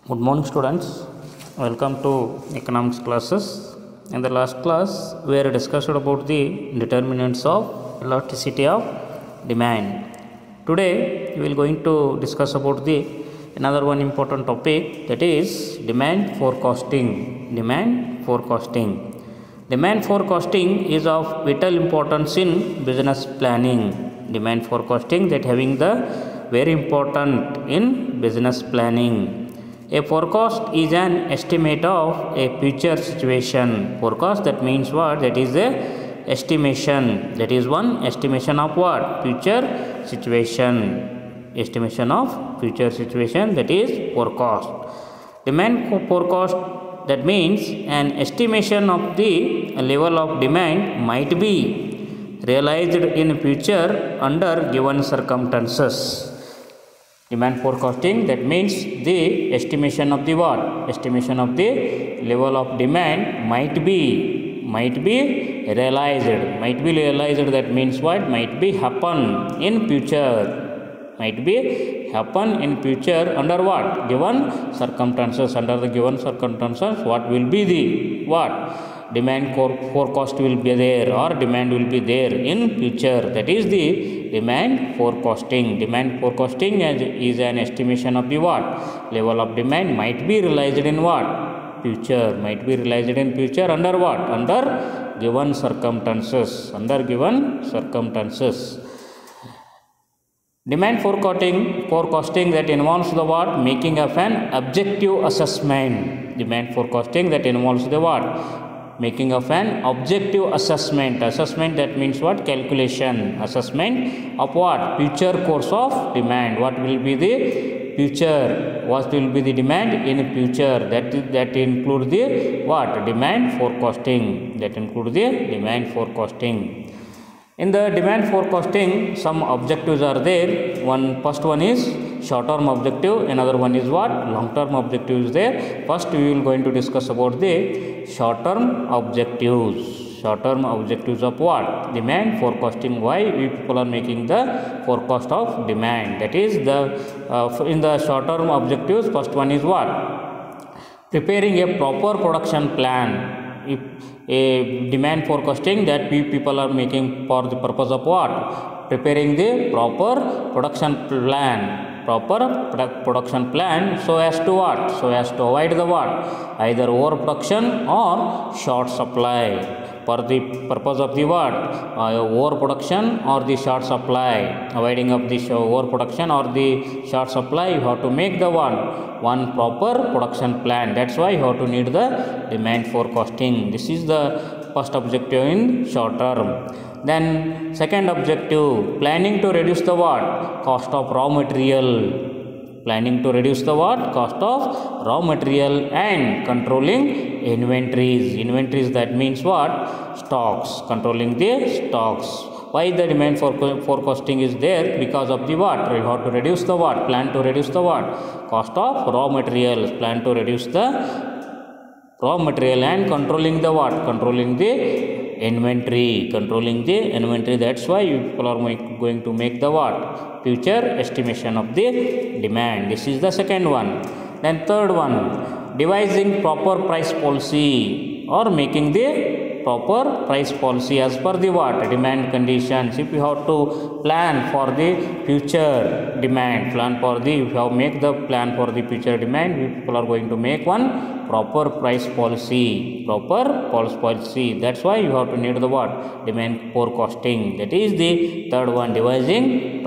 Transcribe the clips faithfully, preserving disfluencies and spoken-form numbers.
Good morning, students. Welcome to economics classes. In the last class, we are discussed about the determinants of elasticity of demand. Today, we will going to discuss about the another one important topic, that is demand forecasting. Demand forecasting. Demand forecasting is of vital importance in business planning. Demand forecasting that having the very important in business planning. A forecast is an estimate of a future situation. Forecast, that means what? That is a estimation. That is one estimation of what? Future situation. Estimation of future situation, that is forecast. Demand forecast, that means an estimation of the level of demand might be realized in future under given circumstances. Demand forecasting, that means the estimation of the what? Estimation of the level of demand might be might be realized. Might be realized, that means what? Might be happen in future. Might be happen in future under what? Given circumstances. Under the given circumstances, what will be the what? Demand forecast will be there, or demand will be there in future. That is the demand forecasting. Demand forecasting is an estimation of the what? Level of demand might be realized in what? Future. Might be realized in future under what? Under given circumstances. Under given circumstances. Demand forecasting, forecasting that involves the what? Making of an objective assessment. Demand forecasting that involves the what? Making of an objective assessment. Assessment, that means what? Calculation. Assessment of what? Future course of demand. What will be the future? What will be the demand in future? That is, that include the what? Demand forecasting. That include the demand forecasting. In the demand forecasting, some objectives are there. One first one is short term objective, another one is what? Long term objective is there. First we will going to discuss about the short term objectives. Short term objectives of what? Demand forecasting. Why we people are making the forecast of demand? That is the uh, in the short term objectives, first one is what? Preparing a proper production plan. If a demand forecasting, that we people are making for the purpose of what? Preparing the proper production plan. Proper product production plan, so as to what? So as to avoid the what? Either overproduction or short supply. For the purpose of the what? Uh, overproduction or the short supply. Avoiding of the overproduction or the short supply, you have to make the one one proper production plan. That's why you have to need the demand forecasting. This is the first objective in short term. Then second objective, planning to reduce the what? Cost of raw material. Planning to reduce the what? Cost of raw material and controlling inventories. Inventories, that means what? Stocks. Controlling the stocks. Why the demand for forecasting is there? Because of the what? You have to reduce the what? Plan to reduce the what? Cost of raw materials. Plan to reduce the raw material and controlling the what? Controlling the inventory. Controlling the inventory. That's why you people are going to make the what? Future estimation of the demand. This is the second one. Then third one, devising proper price policy or making the proper price policy as per the what? Demand conditions. If you have to plan for the future demand, plan for the, if you have make the plan for the future demand, we people are going to make one proper price policy. Proper price policy. That's why you have to need the what? Demand forecasting. That is the third one, devising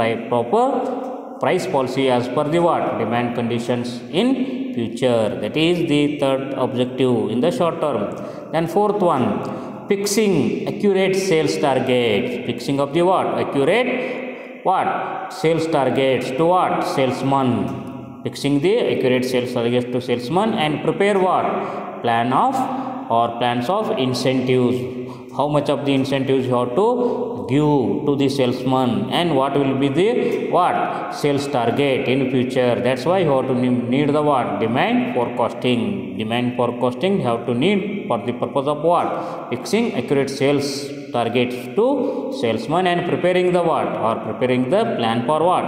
proper price policy as per the what? Demand conditions in future. That is the third objective in the short term. Then fourth one, fixing accurate sales targets. Fixing of the what? Accurate what? Sales targets to what? Salesman. Fixing the accurate sales targets to salesman and prepare what? Plan of or plans of incentives. How much of the incentives you have to give to the salesman and what will be the what? Sales target in future. That's why you have to need the what? Demand forecasting. Demand forecasting you have to need for the purpose of what? Fixing accurate sales targets to salesman and preparing the what? Or preparing the plan for what?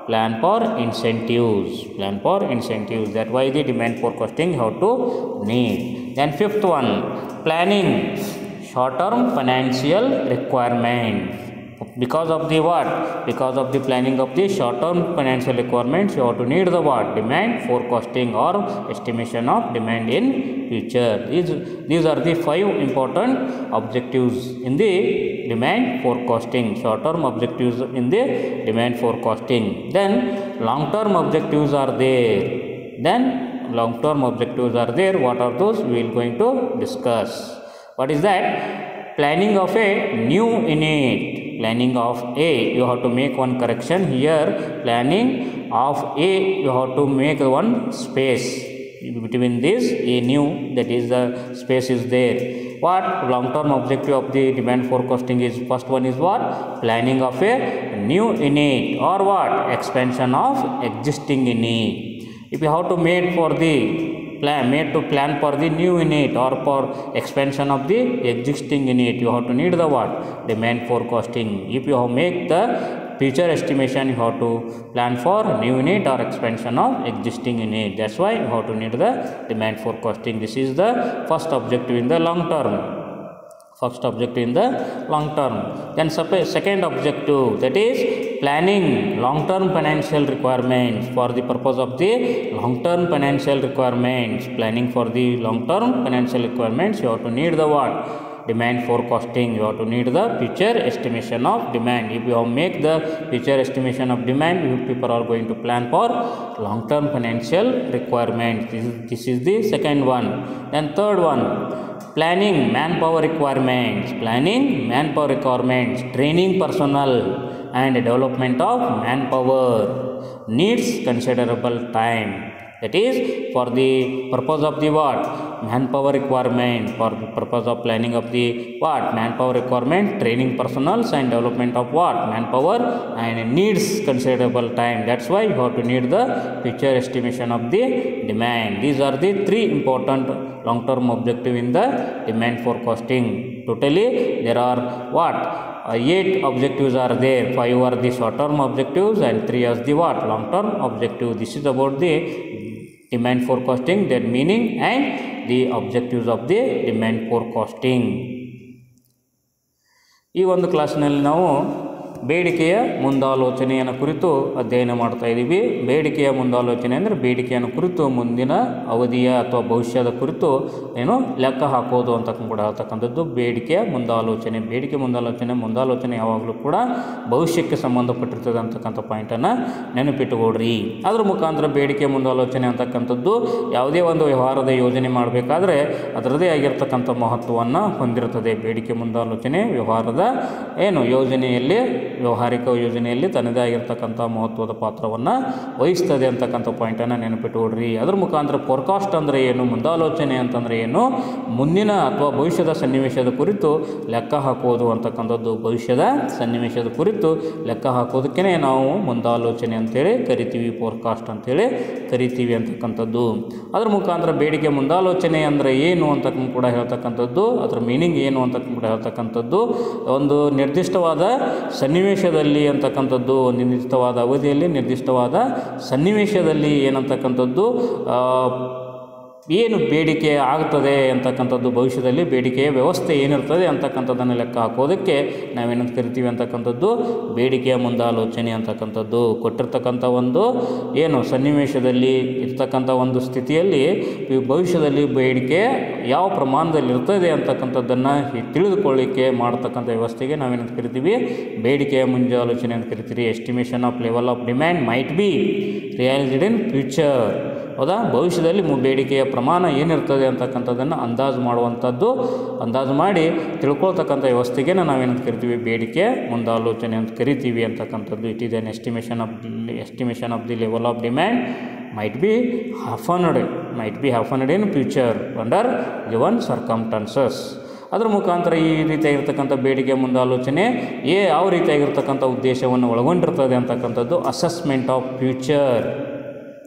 Plan for incentives. Plan for incentives. That why the demand forecasting how to need. Then fifth one, planning short-term financial requirements. Because of the what? Because of the planning of the short-term financial requirements, you have to need the what? Demand forecasting or estimation of demand in future. These, these are the five important objectives in the demand forecasting. Short-term objectives in the demand forecasting. Then long-term objectives are there. Then long-term objectives are there. What are those? We will going to discuss. What is that? Planning of a new unit. Planning of A, you have to make one correction here. Planning of A, you have to make one space between this A new, that is the space is there. What long term objective of the demand forecasting is? First one is what? Planning of a new unit or what? Expansion of existing unit. If you have to make for the plan made to plan for the new unit or for expansion of the existing unit, you have to need the what? Demand forecasting. If you have make the future estimation, you have to plan for new unit or expansion of existing unit. That's why you have to need the demand forecasting. This is the first objective in the long term. First objective in the long term. Then second objective, that is planning long term financial requirements. For the purpose of the long term financial requirements, planning for the long term financial requirements, you have to need the what? Demand forecasting. You have to need the future estimation of demand. If you have make the future estimation of demand, you people are going to plan for long term financial requirements. This is, this is the second one. Then third one, planning manpower requirements. Planning manpower requirements, training personnel and development of manpower needs considerable time. That is for the purpose of the what? Manpower requirement. For the purpose of planning of the what? Manpower requirement, training personnel and development of what? Manpower, and needs considerable time. That's why you have to need the future estimation of the demand. These are the three important long term objective in the demand forecasting. Totally there are what? Uh, eight objectives are there. Five are the short term objectives and three are the what? Long term objective. This is about the demand forecasting, that meaning and the objectives of the demand forecasting. ಈ ಒಂದು ಕ್ಲಾಸ್ನಲ್ಲಿ ನಾವು ಬೇಡಿಕೆಯ ಮುಂದಾಲೋಚನೆಯನ್ನು ಕುರಿತು ಅಧ್ಯಯನ ಮಾಡ್ತಾ ಇದ್ದೀವಿ. ಬೇಡಿಕೆಯ ಮುಂದಾಲೋಚನೆ ಅಂದರೆ ಬೇಡಿಕೆಯನ್ನು ಕುರಿತು ಮುಂದಿನ ಅವಧಿಯ ಅಥವಾ ಭವಿಷ್ಯದ ಕುರಿತು ಏನು ಲೆಕ್ಕ ಹಾಕೋದು ಅಂತ ಕೂಡ ಹೇಳ್ತಕ್ಕಂಥದ್ದು ಬೇಡಿಕೆಯ ಮುಂದಾಲೋಚನೆ. ಬೇಡಿಕೆ ಮುಂದಾಲೋಚನೆ ಮುಂದಾಲೋಚನೆ ಯಾವಾಗಲೂ ಕೂಡ ಭವಿಷ್ಯಕ್ಕೆ ಸಂಬಂಧಪಟ್ಟಿರ್ತದೆ ಅಂತಕ್ಕಂಥ ಪಾಯಿಂಟನ್ನು ನೆನಪಿಟ್ಟುಕೊಡ್ರಿ. ಅದರ ಮುಖಾಂತರ ಬೇಡಿಕೆ ಮುಂದಾಲೋಚನೆ ಅಂತಕ್ಕಂಥದ್ದು ಯಾವುದೇ ಒಂದು ವ್ಯವಹಾರದ ಯೋಜನೆ ಮಾಡಬೇಕಾದ್ರೆ ಅದರದೇ ಆಗಿರ್ತಕ್ಕಂಥ ಮಹತ್ವವನ್ನು ಹೊಂದಿರುತ್ತದೆ. ಬೇಡಿಕೆ ಮುಂದಾಲೋಚನೆ ವ್ಯವಹಾರದ ಏನು ಯೋಜನೆಯಲ್ಲಿ ವ್ಯವಹಾರಿಕ ಯೋಜನೆಯಲ್ಲಿ ತನ್ನದೇ ಆಗಿರ್ತಕ್ಕಂಥ ಮಹತ್ವದ ಪಾತ್ರವನ್ನು ವಹಿಸ್ತದೆ ಅಂತಕ್ಕಂಥ ಪಾಯಿಂಟನ್ನು ನೆನಪಿಟ್ಟುಕೊಡ್ರಿ. ಅದರ ಮುಖಾಂತರ ಫೋರ್ಕಾಸ್ಟ್ ಅಂದರೆ ಏನು, ಮುಂದಾಲೋಚನೆ ಅಂತಂದರೆ ಏನು, ಮುಂದಿನ ಅಥವಾ ಭವಿಷ್ಯದ ಸನ್ನಿವೇಶದ ಕುರಿತು ಲೆಕ್ಕ ಹಾಕೋದು ಅಂತಕ್ಕಂಥದ್ದು. ಭವಿಷ್ಯದ ಸನ್ನಿವೇಶದ ಕುರಿತು ಲೆಕ್ಕ ಹಾಕೋದಕ್ಕೆ ನಾವು ಮುಂದಾಲೋಚನೆ ಅಂತೇಳಿ ಕರಿತೀವಿ, ಫೋರ್ಕಾಸ್ಟ್ ಅಂತೇಳಿ ಕರಿತೀವಿ ಅಂತಕ್ಕಂಥದ್ದು. ಅದರ ಮುಖಾಂತರ ಬೇಡಿಕೆ ಮುಂದಾಲೋಚನೆ ಅಂದರೆ ಏನು ಅಂತ ಕೂಡ ಹೇಳ್ತಕ್ಕಂಥದ್ದು, ಅದರ ಮೀನಿಂಗ್ ಏನು ಅಂತ ಕೂಡ ಹೇಳ್ತಕ್ಕಂಥದ್ದು. ಒಂದು ನಿರ್ದಿಷ್ಟವಾದ ಸನ್ನಿವೇಶದಲ್ಲಿ ಅಂತಕ್ಕಂಥದ್ದು, ನಿರ್ದಿಷ್ಟವಾದ ಅವಧಿಯಲ್ಲಿ ನಿರ್ದಿಷ್ಟವಾದ ಸನ್ನಿವೇಶದಲ್ಲಿ ಏನಂತಕ್ಕಂಥದ್ದು ಏನು ಬೇಡಿಕೆ ಆಗ್ತದೆ ಅಂತಕ್ಕಂಥದ್ದು, ಭವಿಷ್ಯದಲ್ಲಿ ಬೇಡಿಕೆಯ ವ್ಯವಸ್ಥೆ ಏನಿರ್ತದೆ ಅಂತಕ್ಕಂಥದ್ದನ್ನು ಲೆಕ್ಕ ಹಾಕೋದಕ್ಕೆ ನಾವೇನಂತ ಕರಿತೀವಿ ಅಂತಕ್ಕಂಥದ್ದು ಬೇಡಿಕೆಯ ಮುಂದಾಲೋಚನೆ ಅಂತಕ್ಕಂಥದ್ದು. ಕೊಟ್ಟಿರ್ತಕ್ಕಂಥ ಒಂದು ಏನು ಸನ್ನಿವೇಶದಲ್ಲಿ ಇರ್ತಕ್ಕಂಥ ಒಂದು ಸ್ಥಿತಿಯಲ್ಲಿ ಭವಿಷ್ಯದಲ್ಲಿ ಬೇಡಿಕೆ ಯಾವ ಪ್ರಮಾಣದಲ್ಲಿ ಇರ್ತದೆ ಅಂತಕ್ಕಂಥದ್ದನ್ನು ತಿಳಿದುಕೊಳ್ಳಿಕ್ಕೆ ಮಾಡ್ತಕ್ಕಂಥ ವ್ಯವಸ್ಥೆಗೆ ನಾವೇನಂತ ಕರಿತೀವಿ ಬೇಡಿಕೆಯ ಮುಂದಾಲೋಚನೆ ಅಂತ ಕರಿತೀವಿ. Estimation of level of demand might be realised in future. ಹೌದಾ, ಭವಿಷ್ಯದಲ್ಲಿ ಬೇಡಿಕೆಯ ಪ್ರಮಾಣ ಏನಿರ್ತದೆ ಅಂತಕ್ಕಂಥದ್ದನ್ನು ಅಂದಾಜು ಮಾಡುವಂಥದ್ದು, ಅಂದಾಜು ಮಾಡಿ ತಿಳ್ಕೊಳ್ತಕ್ಕಂಥ ವ್ಯವಸ್ಥೆಗೆ ನಾವೇನಂತ ಕರಿತೀವಿ ಬೇಡಿಕೆ ಮುಂದಾಲೋಚನೆ ಅಂತ ಕರಿತೀವಿ ಅಂತಕ್ಕಂಥದ್ದು. It is an estimation of estimation of the level of demand might be happened might be happened in future under given circumstances. ಅದರ ಮುಖಾಂತರ ಈ ರೀತಿಯಾಗಿರ್ತಕ್ಕಂಥ ಬೇಡಿಕೆ ಮುಂದಾಲೋಚನೆ ಏ ಯಾವ ರೀತಿಯಾಗಿರ್ತಕ್ಕಂಥ ಉದ್ದೇಶವನ್ನು ಒಳಗೊಂಡಿರ್ತದೆ ಅಂತಕ್ಕಂಥದ್ದು assessment of future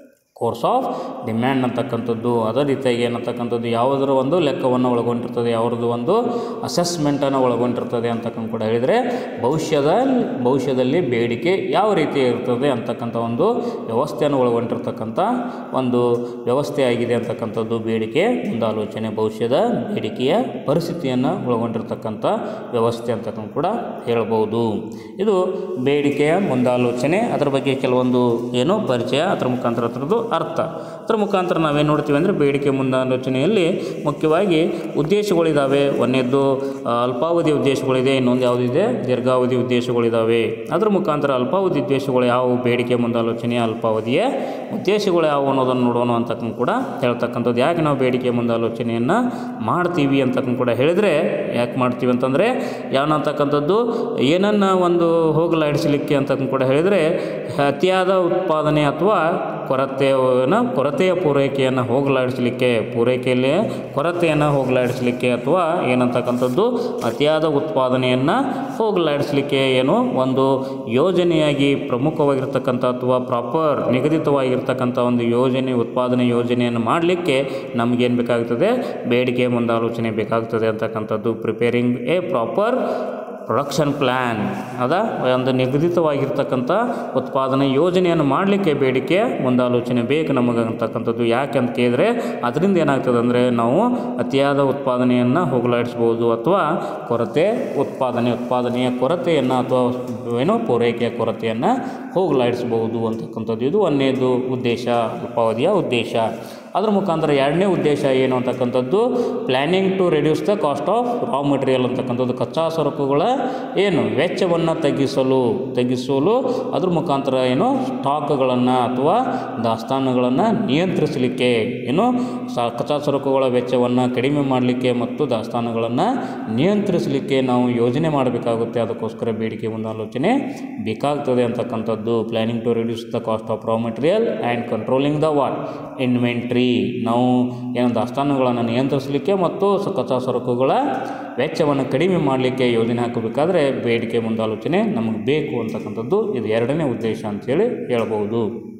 course of demand ಅಂತಕ್ಕಂಥದ್ದು. ಅದೇ ರೀತಿಯಾಗಿ ಏನಂತಕ್ಕಂಥದ್ದು ಯಾವುದರ ಒಂದು ಲೆಕ್ಕವನ್ನು ಒಳಗೊಂಡಿರ್ತದೆ, ಯಾವುದರದ್ದು ಒಂದು ಅಸೆಸ್ಮೆಂಟನ್ನು ಒಳಗೊಂಡಿರ್ತದೆ ಅಂತಕ್ಕಂಥ ಕೂಡ ಹೇಳಿದರೆ ಭವಿಷ್ಯದ ಭವಿಷ್ಯದಲ್ಲಿ ಬೇಡಿಕೆ ಯಾವ ರೀತಿ ಇರ್ತದೆ ಅಂತಕ್ಕಂಥ ಒಂದು ವ್ಯವಸ್ಥೆಯನ್ನು ಒಳಗೊಂಡಿರ್ತಕ್ಕಂಥ ಒಂದು ವ್ಯವಸ್ಥೆ ಆಗಿದೆ ಅಂತಕ್ಕಂಥದ್ದು ಬೇಡಿಕೆ ಮುಂದಾಲೋಚನೆ. ಭವಿಷ್ಯದ ಬೇಡಿಕೆಯ ಪರಿಸ್ಥಿತಿಯನ್ನು ಒಳಗೊಂಡಿರ್ತಕ್ಕಂಥ ವ್ಯವಸ್ಥೆ ಅಂತಕ್ಕಂಥ ಕೂಡ ಹೇಳ್ಬೋದು. ಇದು ಬೇಡಿಕೆಯ ಮುಂದಾಲೋಚನೆ. ಅದರ ಬಗ್ಗೆ ಕೆಲವೊಂದು ಏನು ಪರಿಚಯ, ಅದರ ಮುಖಾಂತರ ಅದರದ್ದು ಅರ್ಥ. ಅದರ ಮುಖಾಂತರ ನಾವೇನು ನೋಡ್ತೀವಿ ಅಂದರೆ ಬೇಡಿಕೆ ಮುಂದಾಲೋಚನೆಯಲ್ಲಿ ಮುಖ್ಯವಾಗಿ ಉದ್ದೇಶಗಳಿದ್ದಾವೆ. ಒಂದನೇದ್ದು ಅಲ್ಪಾವಧಿ ಉದ್ದೇಶಗಳಿದೆ, ಇನ್ನೊಂದು ಯಾವುದಿದೆ ದೀರ್ಘಾವಧಿ ಉದ್ದೇಶಗಳಿದ್ದಾವೆ. ಅದರ ಮುಖಾಂತರ ಅಲ್ಪಾವಧಿ ಉದ್ದೇಶಗಳು ಯಾವುವು, ಬೇಡಿಕೆ ಮುಂದಾಲೋಚನೆಯ ಅಲ್ಪಾವಧಿಯ ಉದ್ದೇಶಗಳು ಯಾವುವು ಅನ್ನೋದನ್ನು ನೋಡೋಣ ಅಂತಕ್ಕಂಥ ಕೂಡ ಹೇಳ್ತಕ್ಕಂಥದ್ದು. ಯಾಕೆ ನಾವು ಬೇಡಿಕೆ ಮುಂದಾಲೋಚನೆಯನ್ನು ಮಾಡ್ತೀವಿ ಅಂತಕ್ಕಂಥ ಕೂಡ ಹೇಳಿದರೆ, ಯಾಕೆ ಮಾಡ್ತೀವಿ ಅಂತಂದರೆ ಯಾವನಂತಕ್ಕಂಥದ್ದು ಏನನ್ನು ಒಂದು ಹೋಗಲಾಡಿಸಲಿಕ್ಕೆ ಅಂತಕ್ಕಂಥ ಕೂಡ ಹೇಳಿದರೆ ಅತಿಯಾದ ಉತ್ಪಾದನೆ ಅಥವಾ ಕೊರತೆಯನ್ನು ಕೊರತೆಯ ಪೂರೈಕೆಯನ್ನು ಹೋಗಲಾಡಿಸಲಿಕ್ಕೆ, ಪೂರೈಕೆಯಲ್ಲಿ ಕೊರತೆಯನ್ನು ಹೋಗಲಾಡಿಸಲಿಕ್ಕೆ ಅಥವಾ ಏನಂತಕ್ಕಂಥದ್ದು ಅತಿಯಾದ ಉತ್ಪಾದನೆಯನ್ನು ಹೋಗಲಾಡಿಸಲಿಕ್ಕೆ ಏನು ಒಂದು ಯೋಜನೆಯಾಗಿ ಪ್ರಮುಖವಾಗಿರ್ತಕ್ಕಂಥ ಅಥವಾ ಪ್ರಾಪರ್ ನಿಗದಿತವಾಗಿರ್ತಕ್ಕಂಥ ಒಂದು ಯೋಜನೆ, ಉತ್ಪಾದನೆ ಯೋಜನೆಯನ್ನು ಮಾಡಲಿಕ್ಕೆ ನಮಗೇನು ಬೇಕಾಗ್ತದೆ, ಬೇಡಿಕೆ ಮುಂದಾಲೋಚನೆ ಬೇಕಾಗ್ತದೆ ಅಂತಕ್ಕಂಥದ್ದು. Preparing a proper production plan, ಅದ ಒಂದು ನಿಗದಿತವಾಗಿರ್ತಕ್ಕಂಥ ಉತ್ಪಾದನೆ ಯೋಜನೆಯನ್ನು ಮಾಡಲಿಕ್ಕೆ ಬೇಡಿಕೆ ಮುಂದಾಲೋಚನೆ ಬೇಕು ನಮಗೆ ಅಂತಕ್ಕಂಥದ್ದು. ಯಾಕೆ ಅಂತ ಕೇಳಿದರೆ ಅದರಿಂದ ಏನಾಗ್ತದೆ ಅಂದರೆ ನಾವು ಅತಿಯಾದ ಉತ್ಪಾದನೆಯನ್ನು ಹೋಗಲಾಡಿಸ್ಬೋದು ಅಥವಾ ಕೊರತೆ ಉತ್ಪಾದನೆ ಉತ್ಪಾದನೆಯ ಕೊರತೆಯನ್ನು ಅಥವಾ ಏನೋ ಪೂರೈಕೆಯ ಕೊರತೆಯನ್ನು ಹೋಗಲಾಡಿಸ್ಬೋದು ಅಂತಕ್ಕಂಥದ್ದು. ಇದು ಒಂದನೇದು ಉದ್ದೇಶ, ಅಲ್ಪಾವಧಿಯ ಉದ್ದೇಶ. ಅದರ ಮುಖಾಂತರ ಎರಡನೇ ಉದ್ದೇಶ ಏನು ಅಂತಕ್ಕಂಥದ್ದು planning to reduce the cost of raw material ಅಂತಕ್ಕಂಥದ್ದು. ಕಚ್ಚಾ ಸರಕುಗಳ ಏನು ವೆಚ್ಚವನ್ನು ತಗ್ಗಿಸಲು ತಗ್ಗಿಸಲು ಅದ್ರ ಮುಖಾಂತರ ಏನು ಸ್ಟಾಕ್ಗಳನ್ನು ಅಥವಾ ದಾಸ್ತಾನುಗಳನ್ನು ನಿಯಂತ್ರಿಸಲಿಕ್ಕೆ, ಏನು ಸ ಕಚ್ಚಾ ಸರಕುಗಳ ವೆಚ್ಚವನ್ನು ಕಡಿಮೆ ಮಾಡಲಿಕ್ಕೆ ಮತ್ತು ದಾಸ್ತಾನುಗಳನ್ನು ನಿಯಂತ್ರಿಸಲಿಕ್ಕೆ ನಾವು ಯೋಜನೆ ಮಾಡಬೇಕಾಗುತ್ತೆ. ಅದಕ್ಕೋಸ್ಕರ ಬೇಡಿಕೆ ಮುಂದಾಲೋಚನೆ ಬೇಕಾಗ್ತದೆ ಅಂತಕ್ಕಂಥದ್ದು. Planning to reduce the cost of raw material and controlling the what inventory, ನಾವು ಏನು ದಾಸ್ತಾನುಗಳನ್ನು ನಿಯಂತ್ರಿಸಲಿಕ್ಕೆ ಮತ್ತು ಕಚ್ಚಾ ಸರಕುಗಳ ವೆಚ್ಚವನ್ನು ಕಡಿಮೆ ಮಾಡಲಿಕ್ಕೆ ಯೋಜನೆ ಹಾಕಬೇಕಾದ್ರೆ ಬೇಡಿಕೆ ಮುಂದಾಲೋಚನೆ ನಮಗೆ ಬೇಕು ಅಂತಕ್ಕಂಥದ್ದು. ಇದು ಎರಡನೇ ಉದ್ದೇಶ ಅಂಥೇಳಿ ಹೇಳ್ಬೋದು.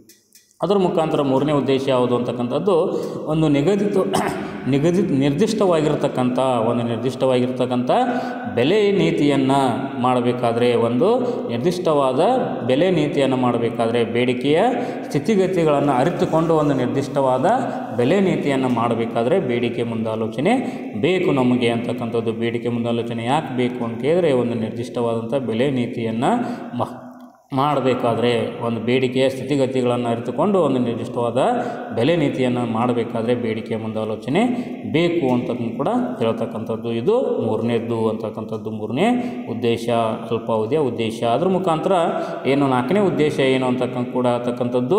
ಅದರ ಮುಖಾಂತರ ಮೂರನೇ ಉದ್ದೇಶ ಯಾವುದು ಅಂತಕ್ಕಂಥದ್ದು ಒಂದು ನಿಗದಿತ ನಿಗದಿತ ನಿರ್ದಿಷ್ಟವಾಗಿರ್ತಕ್ಕಂಥ ಒಂದು ನಿರ್ದಿಷ್ಟವಾಗಿರ್ತಕ್ಕಂಥ ಬೆಲೆ ನೀತಿಯನ್ನು ಮಾಡಬೇಕಾದ್ರೆ, ಒಂದು ನಿರ್ದಿಷ್ಟವಾದ ಬೆಲೆ ನೀತಿಯನ್ನು ಮಾಡಬೇಕಾದ್ರೆ ಬೇಡಿಕೆಯ ಸ್ಥಿತಿಗತಿಗಳನ್ನು ಅರಿತುಕೊಂಡು ಒಂದು ನಿರ್ದಿಷ್ಟವಾದ ಬೆಲೆ ನೀತಿಯನ್ನು ಮಾಡಬೇಕಾದ್ರೆ ಬೇಡಿಕೆ ಮುಂದಾಲೋಚನೆ ಬೇಕು ನಮಗೆ ಅಂತಕ್ಕಂಥದ್ದು. ಬೇಡಿಕೆ ಮುಂದಾಲೋಚನೆ ಯಾಕೆ ಬೇಕು ಅಂತ ಕೇಳಿದರೆ ಒಂದು ನಿರ್ದಿಷ್ಟವಾದಂಥ ಬೆಲೆ ನೀತಿಯನ್ನು ಮ ಮಾಡಬೇಕಾದ್ರೆ, ಒಂದು ಬೇಡಿಕೆಯ ಸ್ಥಿತಿಗತಿಗಳನ್ನು ಅರಿತುಕೊಂಡು ಒಂದು ನಿರ್ದಿಷ್ಟವಾದ ಬೆಲೆ ನೀತಿಯನ್ನು ಮಾಡಬೇಕಾದ್ರೆ ಬೇಡಿಕೆ ಮುಂದಾಲೋಚನೆ ಬೇಕು ಅಂತ ಕೂಡ ಹೇಳ್ತಕ್ಕಂಥದ್ದು. ಇದು ಮೂರನೇದ್ದು ಅಂತಕ್ಕಂಥದ್ದು, ಮೂರನೇ ಉದ್ದೇಶ, ಅಲ್ಪಾವಧಿಯ ಉದ್ದೇಶ. ಅದ್ರ ಮುಖಾಂತರ ಏನು ನಾಲ್ಕನೇ ಉದ್ದೇಶ ಏನು ಅಂತಕ್ಕಂಥ ಕೂಡ ಅಂತಕ್ಕಂಥದ್ದು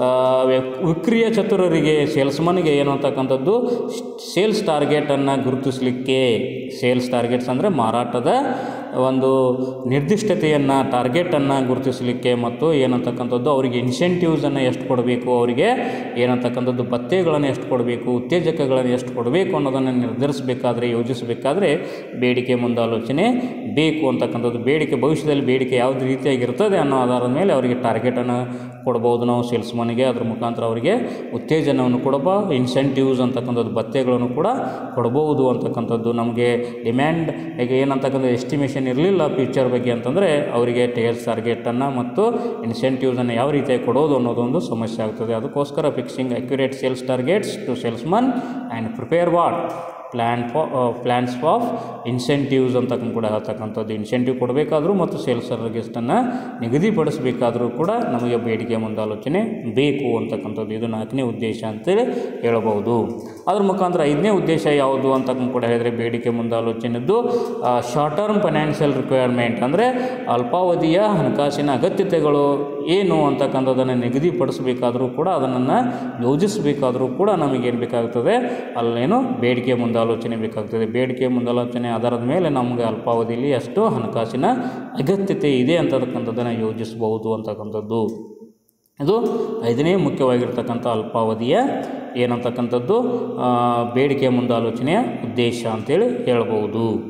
ವಿಕ್ರಿಯ ಚತುರರಿಗೆ, ಸೇಲ್ಸ್ಮನ್ಗೆ ಏನು ಅಂತಕ್ಕಂಥದ್ದು ಸೇಲ್ಸ್ ಟಾರ್ಗೆಟನ್ನು ಗುರುತಿಸಲಿಕ್ಕೆ. ಸೇಲ್ಸ್ ಟಾರ್ಗೆಟ್ಸ್ ಅಂದರೆ ಮಾರಾಟದ ಒಂದು ನಿರ್ದಿಷ್ಟತೆಯನ್ನು ಟಾರ್ಗೆಟನ್ನು ಗುರುತಿಸಲಿಕ್ಕೆ ಮತ್ತು ಏನಂತಕ್ಕಂಥದ್ದು ಅವರಿಗೆ ಇನ್ಸೆಂಟಿವ್ಸನ್ನು ಎಷ್ಟು ಕೊಡಬೇಕು, ಅವರಿಗೆ ಏನಂತಕ್ಕಂಥದ್ದು ಭತ್ಯೆಗಳನ್ನು ಎಷ್ಟು ಕೊಡಬೇಕು, ಉತ್ತೇಜಕಗಳನ್ನು ಎಷ್ಟು ಕೊಡಬೇಕು ಅನ್ನೋದನ್ನು ನಿರ್ಧರಿಸಬೇಕಾದ್ರೆ, ಯೋಜಿಸಬೇಕಾದ್ರೆ ಬೇಡಿಕೆ ಮುಂದಾಲೋಚನೆ ಬೇಕು ಅಂತಕ್ಕಂಥದ್ದು. ಬೇಡಿಕೆ ಭವಿಷ್ಯದಲ್ಲಿ ಬೇಡಿಕೆ ಯಾವುದೇ ರೀತಿಯಾಗಿರ್ತದೆ ಅನ್ನೋ ಆಧಾರದ ಮೇಲೆ ಅವರಿಗೆ ಟಾರ್ಗೆಟನ್ನು ಕೊಡ್ಬೋದು ನಾವು ಸೇಲ್ಸ್ಮನ್ಗೆ. ಅದ್ರ ಮುಖಾಂತರ ಅವರಿಗೆ ಉತ್ತೇಜನವನ್ನು ಕೊಡಬಹುದು, ಇನ್ಸೆಂಟಿವ್ಸ್ ಅಂತಕ್ಕಂಥದ್ದು ಭತ್ಯೆಗಳನ್ನು ಕೂಡ ಕೊಡ್ಬೋದು ಅಂತಕ್ಕಂಥದ್ದು. ನಮಗೆ ಡಿಮ್ಯಾಂಡ್ ಈಗ ಏನಂತಕ್ಕಂಥ ಎಸ್ಟಿಮೇಷನ್ ಇರಲಿಲ್ಲ ಫ್ಯೂಚರ್ ಬಗ್ಗೆ ಅಂತಂದರೆ ಅವರಿಗೆ ಸೇಲ್ಸ್ ಟಾರ್ಗೆಟನ್ನು ಮತ್ತು ಇನ್ಸೆಂಟಿವ್ಸನ್ನು ಯಾವ ರೀತಿಯಾಗಿ ಕೊಡೋದು ಅನ್ನೋದೊಂದು ಸಮಸ್ಯೆ ಆಗ್ತದೆ. ಅದಕ್ಕೋಸ್ಕರ fixing accurate sales targets to salesman and prepare what plan for plans of incentives ಅಂತಕ್ಕಂಥ ಕೂಡ ಹೇಳ್ತಕ್ಕಂಥದ್ದು. ಇನ್ಸೆಂಟಿವ್ ಕೊಡಬೇಕಾದ್ರೂ ಮತ್ತು ಸೇಲ್ಸ್ ಟಾರ್ಗೆಟ್ಸನ್ನು ನಿಗದಿಪಡಿಸಬೇಕಾದ್ರೂ ಕೂಡ ನಮಗೆ ಬೇಡಿಕೆ ಮುಂದಾಲೋಚನೆ ಬೇಕು ಅಂತಕ್ಕಂಥದ್ದು. ಇದು ನಾಲ್ಕನೇ ಉದ್ದೇಶ ಅಂತೇಳಿ ಹೇಳಬಹುದು. ಅದ್ರ ಮುಖಾಂತರ ಐದನೇ ಉದ್ದೇಶ ಯಾವುದು ಅಂತಕ್ಕಂಥ ಕೂಡ ಹೇಳಿದರೆ ಬೇಡಿಕೆ ಮುಂದಾಲೋಚನೆದ್ದು ಶಾರ್ಟ್ ಟರ್ಮ್ ಫೈನಾನ್ಷಿಯಲ್ ರಿಕ್ವೈರ್ಮೆಂಟ್, ಅಂದರೆ ಅಲ್ಪಾವಧಿಯ ಹಣಕಾಸಿನ ಅಗತ್ಯತೆಗಳು ಏನು ಅಂತಕ್ಕಂಥದ್ದನ್ನು ನಿಗದಿಪಡಿಸಬೇಕಾದರೂ ಕೂಡ ಅದನ್ನು ಯೋಜಿಸಬೇಕಾದರೂ ಕೂಡ ನಮಗೇನು ಬೇಕಾಗ್ತದೆ, ಅಲ್ಲೇನು ಬೇಡಿಕೆ ಮುಂದಾಲೋಚನೆ ಬೇಕಾಗ್ತದೆ. ಬೇಡಿಕೆ ಮುಂದಾಲೋಚನೆ ಆಧಾರದ ಮೇಲೆ ನಮಗೆ ಅಲ್ಪಾವಧಿಯಲ್ಲಿ ಎಷ್ಟು ಹಣಕಾಸಿನ ಅಗತ್ಯತೆ ಇದೆ ಅಂತಕ್ಕಂಥದ್ದನ್ನು ಯೋಜಿಸಬಹುದು ಅಂತಕ್ಕಂಥದ್ದು. ಇದು ಐದನೇ ಮುಖ್ಯವಾಗಿರ್ತಕ್ಕಂಥ ಅಲ್ಪಾವಧಿಯ ಏನಂತಕ್ಕಂಥದ್ದು ಬೇಡಿಕೆ ಮುಂದಾಲೋಚನೆಯ ಉದ್ದೇಶ ಅಂತೇಳಿ ಹೇಳ್ಬೋದು.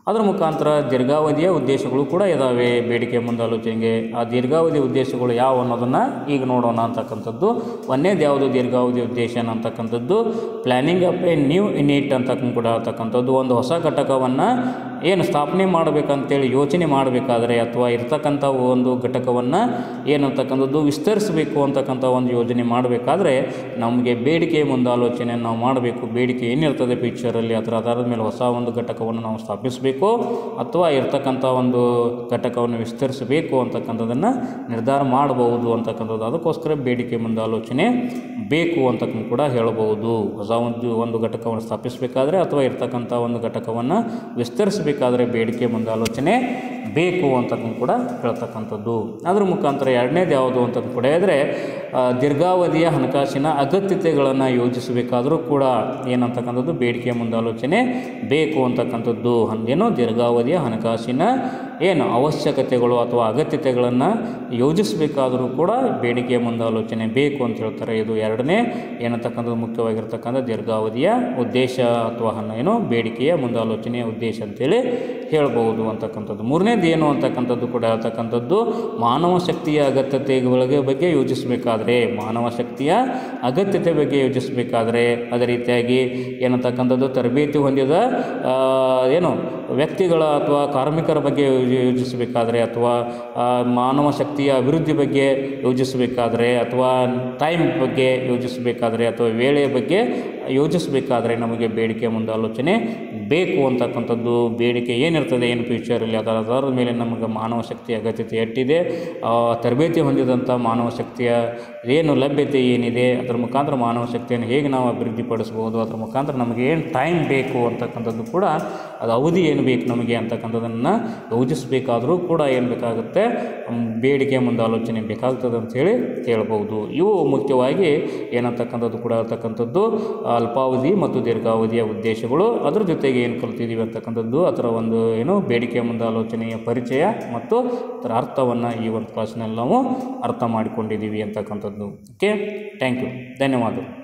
ಅದರ ಮುಖಾಂತರ ದೀರ್ಘಾವಧಿಯ ಉದ್ದೇಶಗಳು ಕೂಡ ಇದ್ದಾವೆ ಬೇಡಿಕೆ ಮುಂದಾಲೋಚನೆಗೆ. ಆ ದೀರ್ಘಾವಧಿ ಉದ್ದೇಶಗಳು ಯಾವ ಅನ್ನೋದನ್ನು ಈಗ ನೋಡೋಣ ಅಂತಕ್ಕಂಥದ್ದು. ಒಂದೇದು ಯಾವುದು ದೀರ್ಘಾವಧಿ ಉದ್ದೇಶ ಅಂತಕ್ಕಂಥದ್ದು, planning up a new unit ಅಂತಕ್ಕಂಥ ಕೂಡ ಅಂತಕ್ಕಂಥದ್ದು. ಒಂದು ಹೊಸ ಘಟಕವನ್ನು ಏನು ಸ್ಥಾಪನೆ ಮಾಡಬೇಕಂತೇಳಿ ಯೋಚನೆ ಮಾಡಬೇಕಾದ್ರೆ ಅಥವಾ ಇರ್ತಕ್ಕಂಥ ಒಂದು ಘಟಕವನ್ನು ಏನಂತಕ್ಕಂಥದ್ದು ವಿಸ್ತರಿಸಬೇಕು ಅಂತಕ್ಕಂಥ ಒಂದು ಯೋಜನೆ ಮಾಡಬೇಕಾದ್ರೆ ನಮಗೆ ಬೇಡಿಕೆ ಮುಂದಾಲೋಚನೆ ನಾವು ಮಾಡಬೇಕು. ಬೇಡಿಕೆ ಏನಿರ್ತದೆ ಫ್ಯೂಚರಲ್ಲಿ ಅದರ ಆಧಾರದ ಮೇಲೆ ಹೊಸ ಒಂದು ಘಟಕವನ್ನು ನಾವು ಸ್ಥಾಪಿಸಬೇಕು ಅಥವಾ ಇರ್ತಕ್ಕಂಥ ಒಂದು ಘಟಕವನ್ನು ವಿಸ್ತರಿಸಬೇಕು ಅಂತಕ್ಕಂಥದ್ದನ್ನು ನಿರ್ಧಾರ ಮಾಡಬಹುದು ಅಂತಕ್ಕಂಥದ್ದು. ಅದಕ್ಕೋಸ್ಕರ ಬೇಡಿಕೆ ಮುಂದಾಲೋಚನೆ ಬೇಕು ಅಂತಕ್ಕಂಥ ಕೂಡ ಹೇಳಬಹುದು. ಹೊಸ ಒಂದು ಒಂದು ಘಟಕವನ್ನು ಸ್ಥಾಪಿಸಬೇಕಾದ್ರೆ ಅಥವಾ ಇರ್ತಕ್ಕಂಥ ಒಂದು ಘಟಕವನ್ನು ವಿಸ್ತರಿಸಬೇಕಾದ್ರೆ ಬೇಡಿಕೆ ಮುಂದಾಲೋಚನೆ ಬೇಕು ಅಂತಕ್ಕಂಥ ಕೂಡ ಹೇಳ್ತಕ್ಕಂಥದ್ದು. ಅದರ ಮುಖಾಂತರ ಎರಡನೇದು ಯಾವುದು ಅಂತಂದು ಕೂಡ ಹೇಳಿದ್ರೆ ದೀರ್ಘಾವಧಿಯ ಹಣಕಾಸಿನ ಅಗತ್ಯತೆಗಳನ್ನು ಯೋಜಿಸಬೇಕಾದರೂ ಕೂಡ ಏನಂತಕ್ಕಂಥದ್ದು ಬೇಡಿಕೆ ಮುಂದಾಲೋಚನೆ ಬೇಕು ಅಂತಕ್ಕಂಥದ್ದು. ಅಂದೇನು ದೀರ್ಘಾವಧಿಯ ಹಣಕಾಸಿನ ಏನು ಅವಶ್ಯಕತೆಗಳು ಅಥವಾ ಅಗತ್ಯತೆಗಳನ್ನು ಯೋಜಿಸಬೇಕಾದರೂ ಕೂಡ ಬೇಡಿಕೆಯ ಮುಂದಾಲೋಚನೆ ಬೇಕು ಅಂತ ಹೇಳ್ತಾರೆ. ಇದು ಎರಡನೇ ಏನಂತಕ್ಕಂಥದ್ದು ಮುಖ್ಯವಾಗಿರ್ತಕ್ಕಂಥ ದೀರ್ಘಾವಧಿಯ ಉದ್ದೇಶ ಅಥವಾ ಏನು ಬೇಡಿಕೆಯ ಮುಂದಾಲೋಚನೆಯ ಉದ್ದೇಶ ಅಂತೇಳಿ ಹೇಳ್ಬೋದು ಅಂತಕ್ಕಂಥದ್ದು. ಮೂರನೇದು ಏನು ಅಂತಕ್ಕಂಥದ್ದು ಕೂಡ ಹೇಳ್ತಕ್ಕಂಥದ್ದು ಮಾನವ ಶಕ್ತಿಯ ಅಗತ್ಯತೆಗಳ ಬಗ್ಗೆ ಯೋಜಿಸಬೇಕಾದ್ರೆ ಮಾನವ ಶಕ್ತಿಯ ಅಗತ್ಯತೆ ಬಗ್ಗೆ ಯೋಜಿಸಬೇಕಾದ್ರೆ ಅದೇ ರೀತಿಯಾಗಿ ಏನಂತಕ್ಕಂಥದ್ದು ತರಬೇತಿ ಹೊಂದಿದ ಏನು ವ್ಯಕ್ತಿಗಳ ಅಥವಾ ಕಾರ್ಮಿಕರ ಬಗ್ಗೆ ಯೋಜಿಸಬೇಕಾದ್ರೆ ಅಥವಾ ಮಾನವ ಶಕ್ತಿಯ ಅಭಿವೃದ್ಧಿ ಬಗ್ಗೆ ಯೋಜಿಸಬೇಕಾದ್ರೆ ಅಥವಾ ಟೈಮ್ ಬಗ್ಗೆ ಯೋಜಿಸಬೇಕಾದ್ರೆ ಅಥವಾ ವೇಳೆಯ ಬಗ್ಗೆ ಯೋಜಿಸಬೇಕಾದ್ರೆ ನಮಗೆ ಬೇಡಿಕೆ ಮುಂದಾಲೋಚನೆ ಬೇಕು ಅಂತಕ್ಕಂಥದ್ದು. ಬೇಡಿಕೆ ಏನಿರ್ತದೆ ಏನು ಫ್ಯೂಚರಲ್ಲಿ ಅದರ ಆಧಾರದ ಮೇಲೆ ನಮಗೆ ಮಾನವ ಶಕ್ತಿಯ ಅಗತ್ಯತೆ ಎಷ್ಟಿದೆ, ತರಬೇತಿ ಹೊಂದಿದಂಥ ಮಾನವ ಶಕ್ತಿಯ ಏನು ಲಭ್ಯತೆ ಏನಿದೆ, ಅದರ ಮುಖಾಂತರ ಮಾನವ ಶಕ್ತಿಯನ್ನು ಹೇಗೆ ನಾವು ಅಭಿವೃದ್ಧಿಪಡಿಸ್ಬೋದು, ಅದರ ಮುಖಾಂತರ ನಮಗೆ ಏನು ಟೈಮ್ ಬೇಕು ಅಂತಕ್ಕಂಥದ್ದು ಕೂಡ ಅದು ಅವಧಿ ಏನು ಬೇಕು ನಮಗೆ ಅಂತಕ್ಕಂಥದ್ದನ್ನು ಯೋಜಿಸಬೇಕಾದರೂ ಕೂಡ ಏನು ಬೇಕಾಗುತ್ತೆ ಬೇಡಿಕೆ ಮುಂದಾಲೋಚನೆ ಬೇಕಾಗ್ತದೆ ಅಂಥೇಳಿ ಹೇಳ್ಬೋದು. ಇವು ಮುಖ್ಯವಾಗಿ ಏನಂತಕ್ಕಂಥದ್ದು ಕೂಡ ಅಂತಕ್ಕಂಥದ್ದು ಅಲ್ಪಾವಧಿ ಮತ್ತು ದೀರ್ಘಾವಧಿಯ ಉದ್ದೇಶಗಳು. ಅದರ ಜೊತೆಗೆ ಏನು ಕಲ್ತಿದ್ದೀವಿ ಅಂತಕ್ಕಂಥದ್ದು ಅದರ ಒಂದು ಏನು ಬೇಡಿಕೆ ಮುಂದಾಲೋಚನೆಯ ಪರಿಚಯ ಮತ್ತು ಅದರ ಅರ್ಥವನ್ನು ಈ ಒಂದು ಕ್ಲಾಸ್ನಲ್ಲಿ ನಾವು ಅರ್ಥ ಮಾಡಿಕೊಂಡಿದ್ದೀವಿ ಅಂತಕ್ಕಂಥದ್ದು. ಓಕೆ, ಥ್ಯಾಂಕ್ ಯು, ಧನ್ಯವಾದಗಳು.